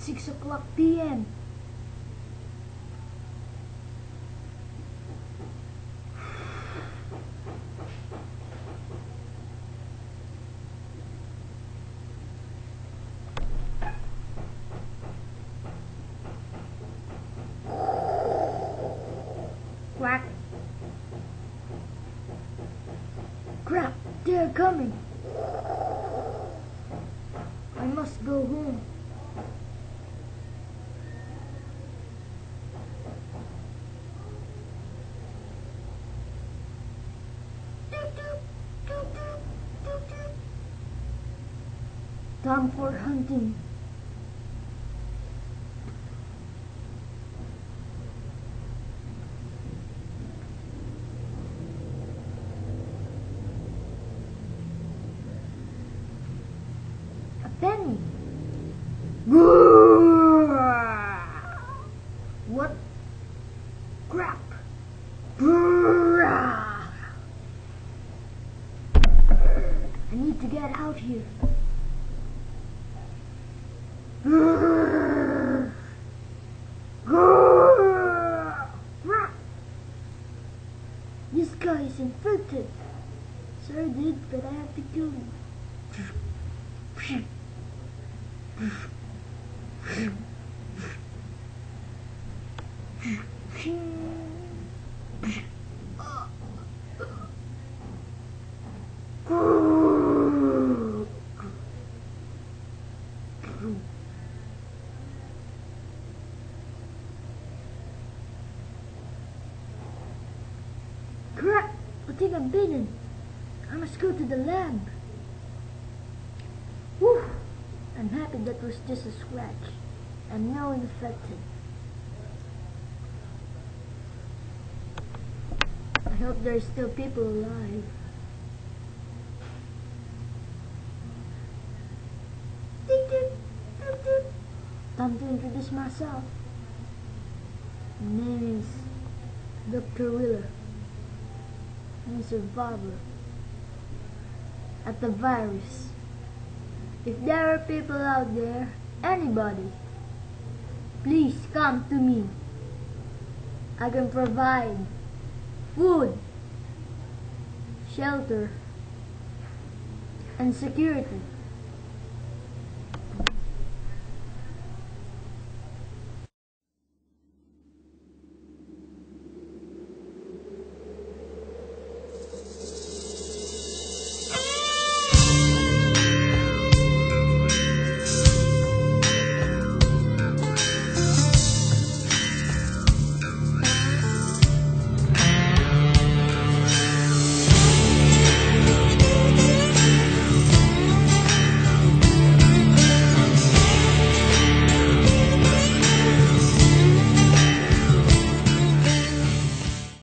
6 o'clock p.m. Quack. Crap, they're coming. I must go home. Time for hunting. A penny. What? Crap. I need to get out here. This guy is infected. Sorry dude, but I have to kill him. Crap! I think I'm bitten. I must go to the lab. Whew! I'm happy that was just a scratch. I'm now infected. I hope there's still people alive. Time to introduce myself. My name is Dr. Wheeler. I'm a survivor at the virus. If there are people out there, anybody, please come to me. I can provide food, shelter, and security.